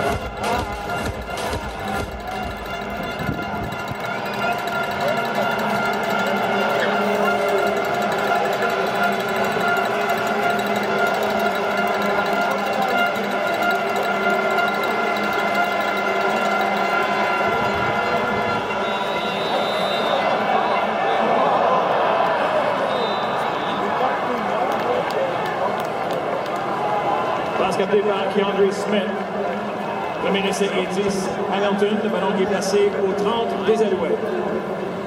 Passe captée par Kiondré Smith. Premier essai et 10. Hamilton, le ballon qui est placé au 30 des Alouettes.